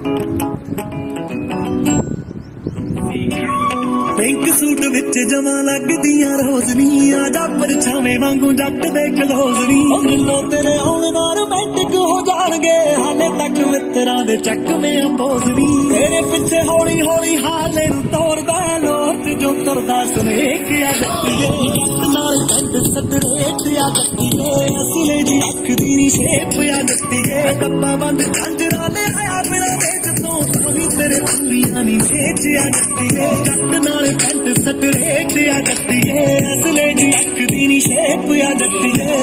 Pink suit विच जमा लगदियां रोजनी आजा परछावे वांगू जट दे खलोजनी दिलों तेरे आउण नाल रोमांटिक हो जाणगे हाले तक मित्तरां दे चक में पोजनी तेरे पिछे हौली हौली हाले नूं तोड़दा लोट जो तुरदा सुनेक आ जट्टीए जट नाल पेंट स्ट्रेट आ जट्टीए असले जी अख दी शेप आ जट्टीए डब्बा बंद कंजरा ले आया बिना वेच तो सभी तेरे फुलियां नी वेच आ जट्टीए जट नाल पेंट स्ट्रेट आ जट्टीए असले जी अख दी शेप आ जट्टीए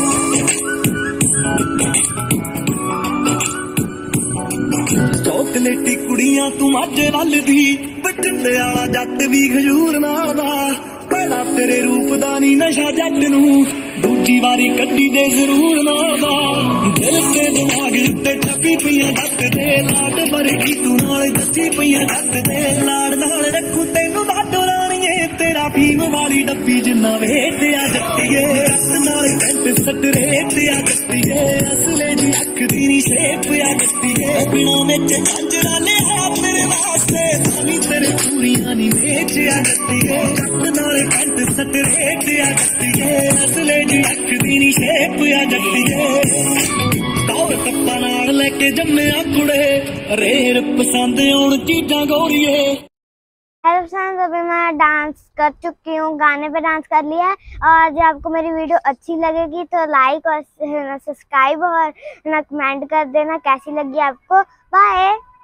चॉकलेटी कुड़ियां तू माझे वल दी बटिंडे वाला जट भी खजूर नाल दा पहला तेरे रूप दा नी नशा जट नूं दूजी वारी कड्डी दे जरूर नाल दा दिल ते दिमाग ते टपी पईयां जट दे लाड भरगी तू नाल जच्ची पईयां जट दे लाड नाल रखू तैनू लाडो राणीए तेरा भीम वाली डब्बी जिन्ना वेट आ जट्टीए रस नाल पेंट स्ट्रेट आ जट्टीए असले जी अख दी शेप आ जट्टीए बिना विच कंजरा ले आ तेरे वास्ते सभी तेरे पूरियां नी वेच आ जट्टीए जट नाल पेंट स्ट्रेट आ जट्टीए असले जी अख दी शेप आ जट्टीए दौड़ टप्पा नाल लेके जम्मिया कुड़े रेर पसंद आउण चीजां गोरीए। हेलो फ्रेंड्स, अभी मैं डांस कर चुकी हूँ, गाने पे डांस कर लिया है। और यदि आपको मेरी वीडियो अच्छी लगेगी तो लाइक और सब्सक्राइब और कमेंट कर देना कैसी लगी आपको। बाय।